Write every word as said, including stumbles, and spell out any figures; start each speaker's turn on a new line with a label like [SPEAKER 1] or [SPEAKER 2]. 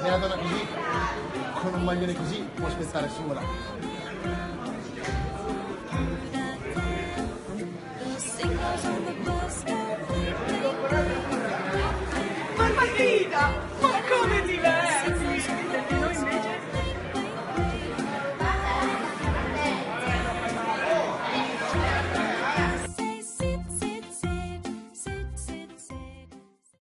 [SPEAKER 1] una donna così, con un maglione così, può aspettare sola.
[SPEAKER 2] Martina, ma come ti vedi?